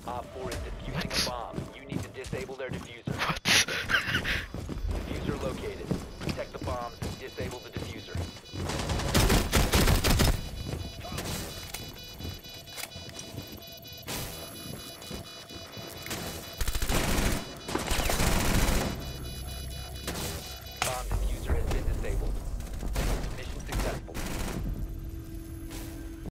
Op 4 is defusing a bomb. You need to disable their diffuser.